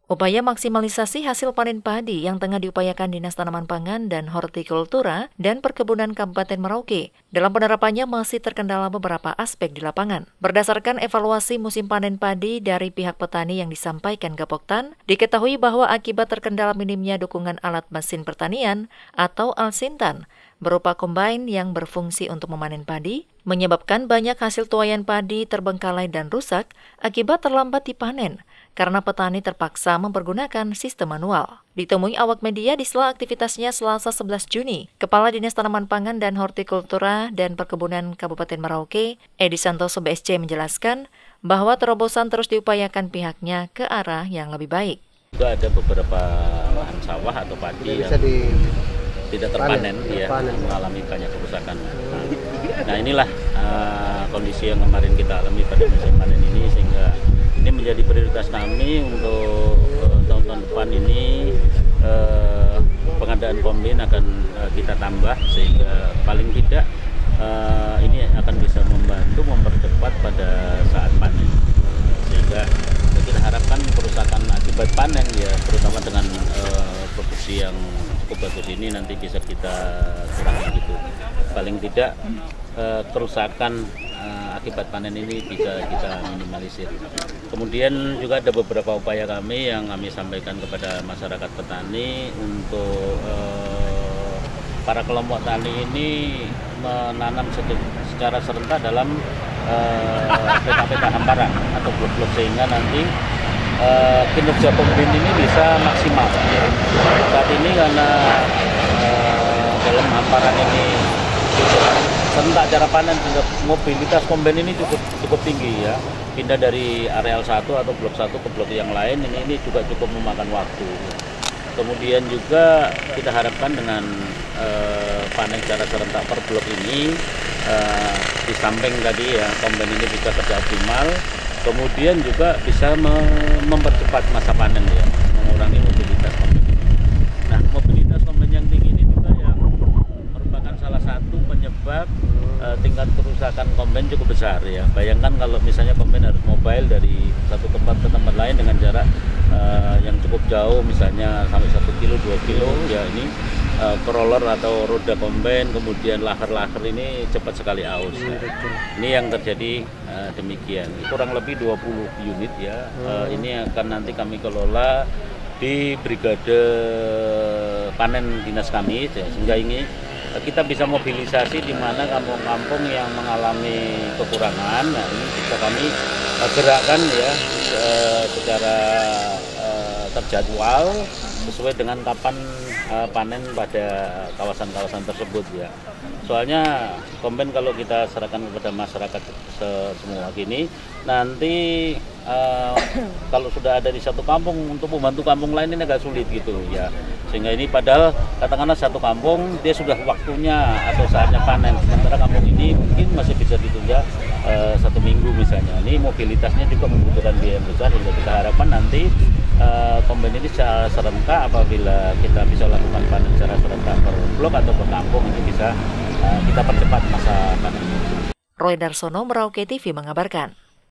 Upaya maksimalisasi hasil panen padi yang tengah diupayakan Dinas Tanaman Pangan dan Hortikultura dan Perkebunan Kabupaten Merauke. Dalam penerapannya masih terkendala beberapa aspek di lapangan. Berdasarkan evaluasi musim panen padi dari pihak petani yang disampaikan ke Poktan, diketahui bahwa akibat terkendala minimnya dukungan alat mesin pertanian atau Alsintan, berupa kombine yang berfungsi untuk memanen padi, menyebabkan banyak hasil tuaian padi terbengkalai dan rusak akibat terlambat dipanen, karena petani terpaksa mempergunakan sistem manual. Ditemui awak media di sela aktivitasnya Selasa 11 Juni, Kepala Dinas Tanaman Pangan dan Hortikultura dan Perkebunan Kabupaten Merauke, Edi Santoso BSC menjelaskan bahwa terobosan terus diupayakan pihaknya ke arah yang lebih baik. Juga ada beberapa lahan sawah atau padi yang tidak terpanen, mengalami banyak kerusakan. Nah inilah kondisi yang kemarin kita alami pada musim panen ini, sehingga ini menjadi prioritas kami untuk tahun-tahun depan ini. Pengadaan kombin akan kita tambah, sehingga paling tidak ini akan bisa membantu mempercepat pada saat panen, sehingga kita harapkan kerusakan akibat panen ya, terutama dengan produksi yang cukup bagus ini nanti bisa kita kurangi gitu. Paling tidak kerusakan akibat panen ini bisa kita minimalisir. Kemudian juga ada beberapa upaya kami yang kami sampaikan kepada masyarakat petani untuk para kelompok tani ini menanam secara serentak dalam peta-peta hamparan atau blok-blok, sehingga nanti kinerja kombin ini bisa maksimal. Saat ini karena dalam hamparan ini serentak cara panen, sehingga mobilitas kombin ini cukup tinggi ya. Pindah dari areal satu atau blok satu ke blok yang lain ini juga cukup memakan waktu. Kemudian juga kita harapkan dengan panen secara serentak per blok ini, di samping tadi ya kombin ini bisa kerja optimal, kemudian juga bisa mempercepat masa panen ya, mengurangi mobilitas kombin ini. Nah, mobilitas kombin yang tinggi ini juga yang merupakan salah satu penyebab tingkat kerusakan kombin cukup besar ya. Bayangkan kalau misalnya kombin harus mobile dari satu tempat ke tempat lain dengan jarak yang cukup jauh, misalnya sampai 1 kilo, 2 kilo ya, ini crawler atau roda kombin, kemudian laher-laher ini cepat sekali aus ya. Ini yang terjadi demikian. Kurang lebih 20 unit ya. Ini akan nanti kami kelola di brigade panen dinas kami ya, sehingga ini kita bisa mobilisasi di mana kampung-kampung yang mengalami kekurangan. Nah, ini bisa kami gerakkan ya secara terjadwal sesuai dengan kapan panen pada kawasan-kawasan tersebut ya. Soalnya kombin kalau kita serahkan kepada masyarakat semua gini, nanti kalau sudah ada di satu kampung, untuk membantu kampung lain ini agak sulit gitu ya. Sehingga ini padahal katakanlah satu kampung dia sudah waktunya atau saatnya panen, sementara kampung ini mungkin masih bisa ditunda 1 minggu misalnya. Ini mobilitasnya juga membutuhkan biaya yang besar, sehingga kita harapkan nanti kombin ini secara serentak, apabila kita bisa lakukan panen secara serentak per blok atau per kampung, ini bisa kita percepat masa panen. Roy Darsono, Merauke TV mengabarkan.